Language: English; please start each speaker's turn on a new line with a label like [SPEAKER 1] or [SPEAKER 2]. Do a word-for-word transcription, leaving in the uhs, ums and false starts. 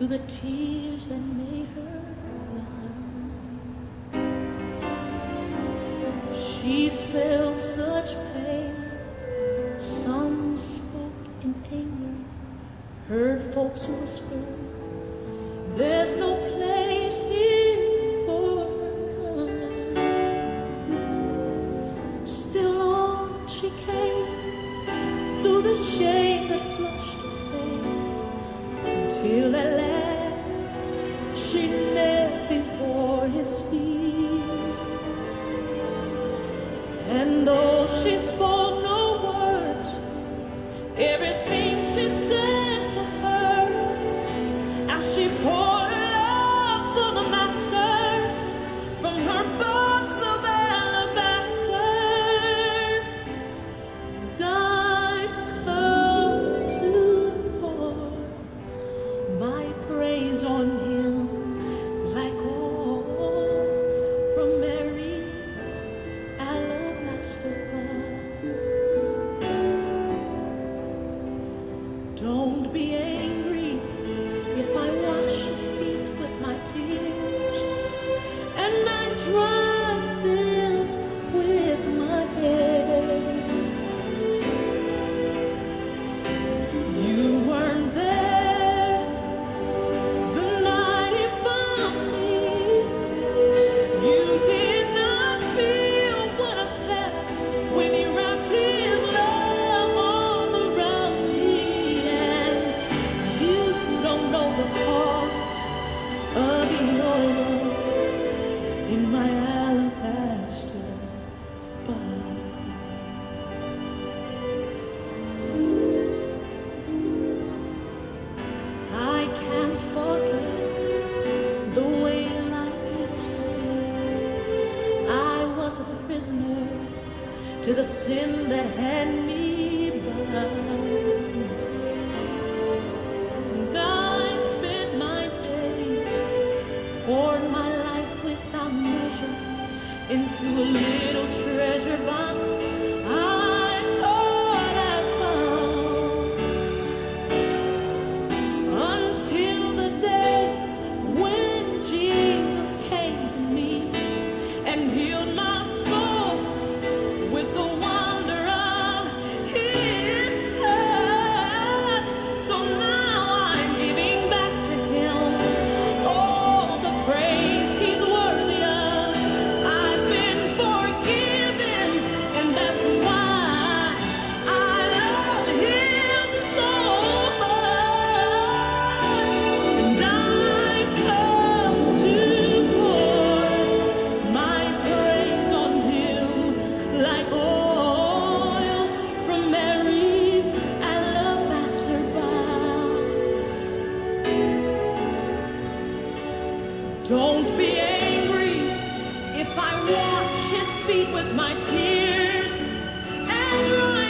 [SPEAKER 1] the tears that made her blind. She felt such pain. Some spoke in anger, heard folks whisper, there's no place here for her kind. Still on she came, through the shame that flushed her face, until at last she knelt before his feet. And though she spoke no words, everything she said was heard, as she poured her love for the master from her box of alabaster. And I've come to pour my praise on him like oil from Mary's alabaster box. Don't be angry if I wash his feet with my tears, and I dry them with my hair. You weren't there the night he found me. You did not feel what I felt when he wrapped his love all around me. And you don't know the cause of the oil in my alabaster box. I can't forget the way life yesterday. I was a prisoner to the sin that had me bound. And I spent my days, poured my life without measure into a little treasure box I thought I found, until the day when Jesus came to me and healed my soul with the wonder of his touch. So now I'm giving back to him all the praise he's worthy of. I've been forgiven, and that's why I love him so much. And I've come to pour my praise on him like oil from Mary's alabaster box. Don't be angry if I wash his feet with my tears and dry